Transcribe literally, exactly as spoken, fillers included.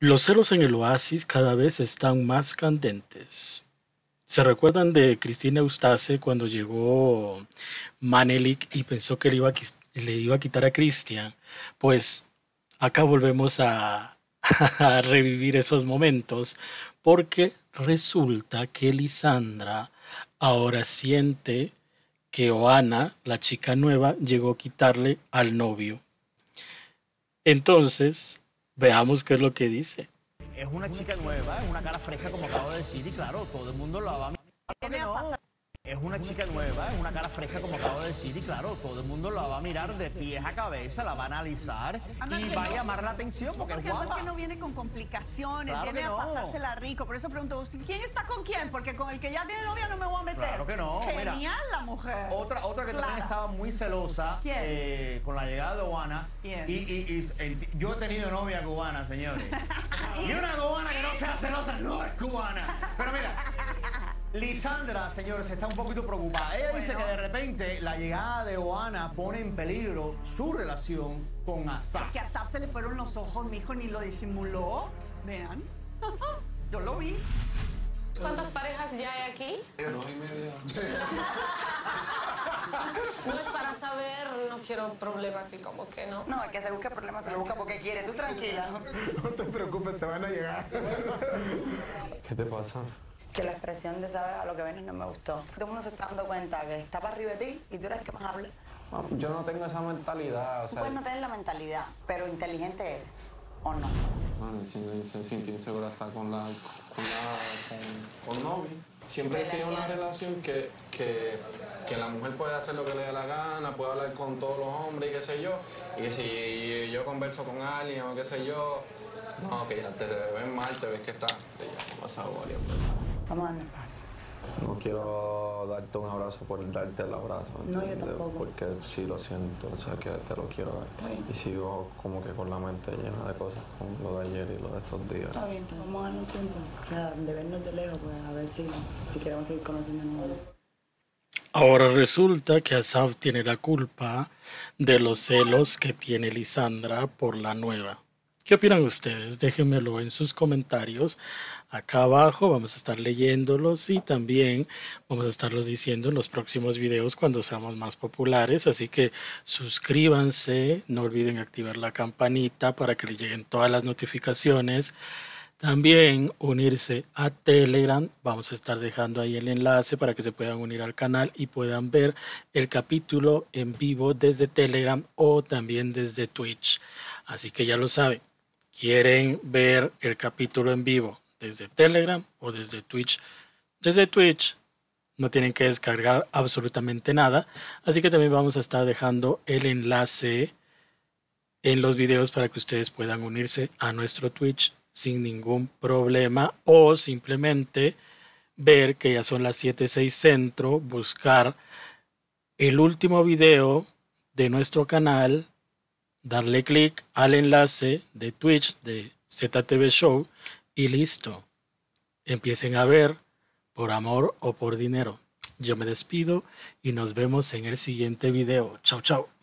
Los celos en el oasis cada vez están más candentes. ¿Se recuerdan de Cristina Eustace cuando llegó Manelik y pensó que le iba a, quis- le iba a quitar a Cristian? Pues acá volvemos a, a revivir esos momentos porque resulta que Lisandra ahora siente que Oana, la chica nueva, llegó a quitarle al novio. Entonces, veamos qué es lo que dice. Es una chica nueva, es una cara fresca, como acabo de decir, y claro, todo el mundo la va a mirar. No. Es una chica nueva, es una cara fresca, como acabo de decir, y claro, todo el mundo la va a mirar de pies a cabeza, la va a analizar y va a llamar la atención porque, porque es guapa. además que no viene con complicaciones, Claro viene que a no. pasársela rico. Por eso pregunto, ¿quién está con quién? Porque con el que ya tiene novia no me voy a meter. Claro que no, mira. Genial la mujer. Otra, otra que Clara. también estaba muy celosa ¿Quién? eh, con la llegada de Oana. ¿Quién? Y, y- y enti- yo he tenido novia cubana, señores. Y una cubana que no sea celosa no es cubana. Pero mira, Lisandra, señores, está un poquito preocupada. Ella dice que de repente la llegada de Oana pone en peligro su relación con Asaf. Que a Saf se le fueron los ojos, mijo, ni lo disimuló. Vean. Yo lo vi. ¿Cuántas parejas ya hay aquí? Dos y media. No es para saber, no quiero problemas así como que no. No, el que se busca problemas se lo busca porque quiere. Tú tranquila. No te preocupes, te van a llegar. ¿Qué te pasa? Que la expresión de saber a lo que vienes no me gustó. Todo el mundo se está dando cuenta que está para arriba de ti y tú eres el que más habla. No, yo no tengo esa mentalidad, o Tú sea, puedes no tener la mentalidad, pero inteligente eres, ¿o no? bueno, si me se sintió insegura hasta con la con la con, con Novi. Siempre he tenido una relación que, que, que la mujer puede hacer lo que le dé la gana, puede hablar con todos los hombres y qué sé yo, y que si yo converso con alguien o qué sé yo, no, que ya te ven mal, te ves que está, ya ha pasado varias veces. Vamos a darnos paso. No quiero darte un abrazo por darte el abrazo, No, yo ¿entiendes? tampoco. Porque sí lo siento, o sea que te lo quiero dar. Y sigo como que con la mente llena de cosas, con lo de ayer y lo de estos días. Está bien, que vamos a darnos tiempo. O sea, de vernos de lejos, pues a ver si, si queremos seguir conociéndonos. Ahora resulta que Asaf tiene la culpa de los celos que tiene Lisandra por la nueva. ¿Qué opinan ustedes? Déjenmelo en sus comentarios. Acá abajo vamos a estar leyéndolos y también vamos a estarlos diciendo en los próximos videos cuando seamos más populares. Así que suscríbanse, no olviden activar la campanita para que les lleguen todas las notificaciones. También unirse a Telegram, vamos a estar dejando ahí el enlace para que se puedan unir al canal y puedan ver el capítulo en vivo desde Telegram o también desde Twitch. Así que ya lo saben, quieren ver el capítulo en vivo desde Telegram o desde Twitch. Desde Twitch no tienen que descargar absolutamente nada, así que también vamos a estar dejando el enlace en los videos para que ustedes puedan unirse a nuestro Twitch sin ningún problema o simplemente ver que ya son las siete seis centro, buscar el último video de nuestro canal, darle clic al enlace de Twitch de Z T V Show y listo. Empiecen a ver por amor o por dinero. Yo me despido y nos vemos en el siguiente video. Chao, chao.